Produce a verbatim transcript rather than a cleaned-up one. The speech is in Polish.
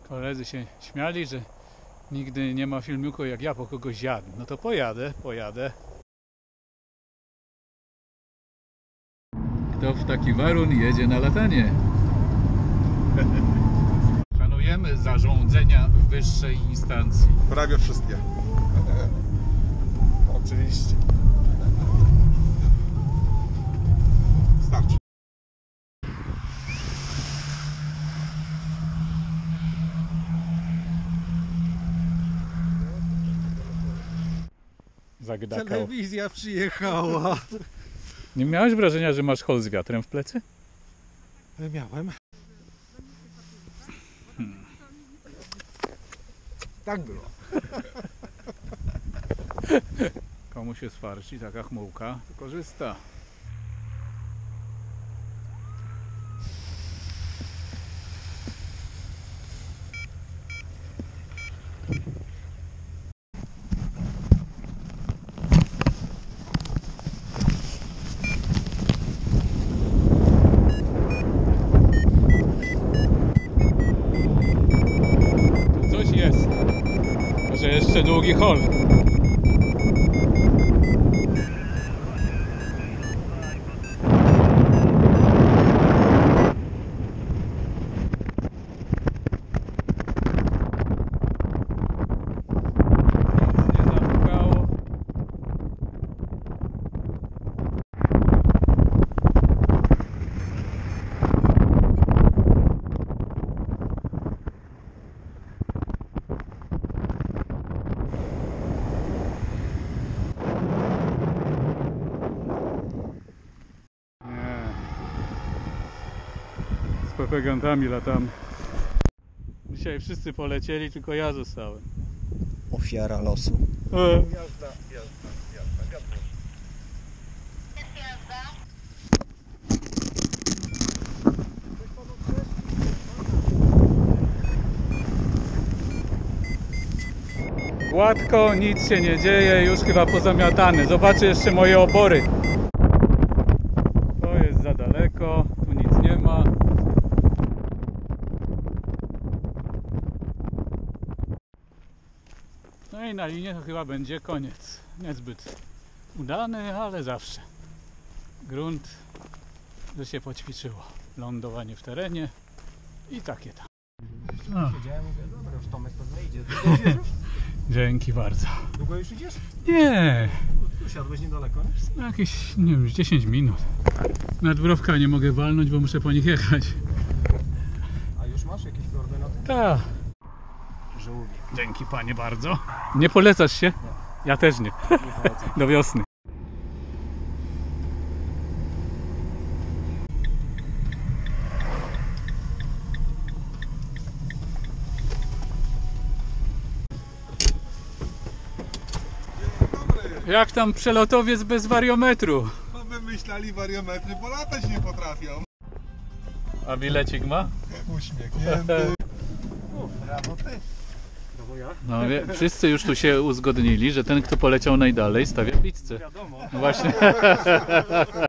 Koledzy się śmiali, że nigdy nie ma filmiku, jak ja po kogoś jadę. No to pojadę, pojadę. Kto w taki warun jedzie na latanie? Szanujemy zarządzenia wyższej instancji. Prawie wszystkie. Oczywiście. Starczy. Zagdakał. Telewizja przyjechała. Nie miałeś wrażenia, że masz hol z wiatrem w plecy? Miałem. Hmm. Tak było. Komu się sfarci taka chmułka, to korzysta. Tu coś jest. Może jeszcze długi hol. Z propagandami latamy. Dzisiaj wszyscy polecieli, tylko ja zostałem. Ofiara losu. E. Jazda, jazda, jazda, wiatr. Gładko, nic się nie dzieje, już chyba pozamiatane. Zobaczę jeszcze moje obory. To jest za daleko, tu nic nie ma. No i na linie to chyba będzie koniec. Niezbyt udany, ale zawsze. Grunt, że się poćwiczyło. Lądowanie w terenie i takie tam. No. Siedziałem, mówię, dobra, już Tomek pewnie idzie. Dzięki bardzo. Długo już idziesz? Nie, Tu siadłeś niedaleko, nie? no jakieś, nie wiem, dziesięć minut. Nawet wrowka nie mogę walnąć, bo muszę po nich jechać. A już masz jakieś koordynaty? Tak. Żółwie. Dzięki panie bardzo. Nie polecasz się? Ja też nie. Nie polecam. Do wiosny. Jak tam przelotowiec bez wariometru? No wymyślali wariometry, bo latać nie potrafią. A bilecik ma? Uśmiechnięty. Brawo ty. Brawo ja. No wie, wszyscy już tu się uzgodnili, że ten kto poleciał najdalej stawia pizzę. Wiadomo. No właśnie.